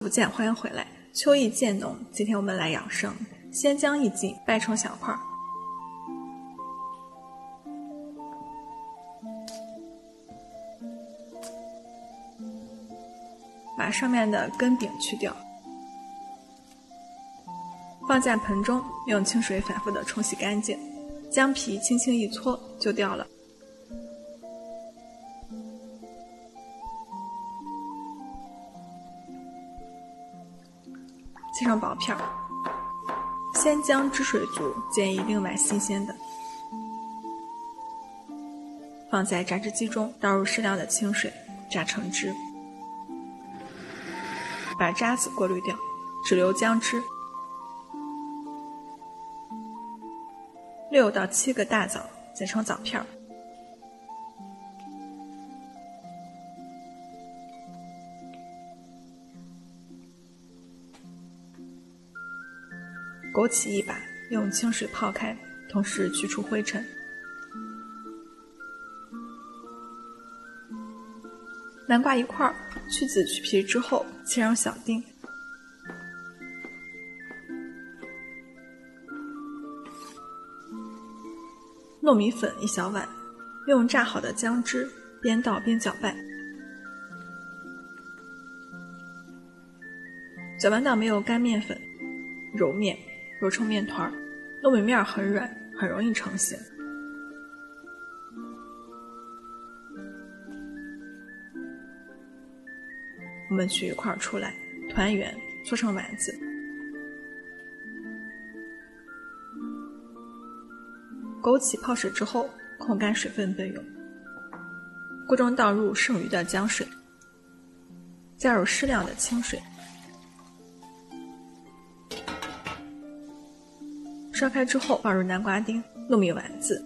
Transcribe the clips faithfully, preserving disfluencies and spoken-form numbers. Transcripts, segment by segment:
不见，欢迎回来。秋意渐浓，今天我们来养生。鲜姜一斤，掰成小块，把上面的根柄去掉，放在盆中，用清水反复的冲洗干净，姜皮轻轻一搓就掉了。切成薄片，鲜姜汁水足，建议另买新鲜的。放在榨汁机中，倒入适量的清水，榨成汁，把渣子过滤掉，只留姜汁。六到七个大枣剪成枣片，枸杞一把，用清水泡开，同时去除灰尘。南瓜一块，去籽去皮之后切成小丁。糯米粉一小碗，用榨好的姜汁边倒边搅拌，搅拌到没有干面粉，揉面，揉成面团。糯米面很软，很容易成型。我们取一块出来，团圆，搓成丸子。枸杞泡水之后，控干水分备用。锅中倒入剩余的姜水，加入适量的清水，烧开之后放入南瓜丁、糯米丸子，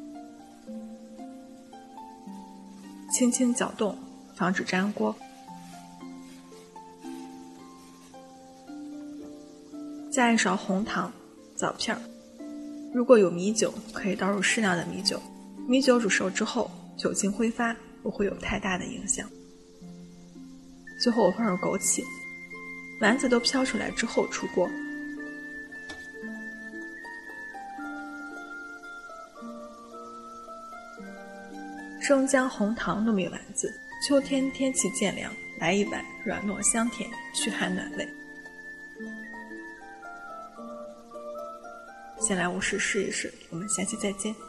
轻轻搅动，防止粘锅。加一勺红糖、枣片，如果有米酒，可以倒入适量的米酒。米酒煮熟之后，酒精挥发，不会有太大的影响。最后我放入枸杞，丸子都飘出来之后出锅。生姜、红糖、糯米丸子，秋天天气渐凉，来一碗，软糯香甜，驱寒暖胃。先来无事试一试，我们下期再见。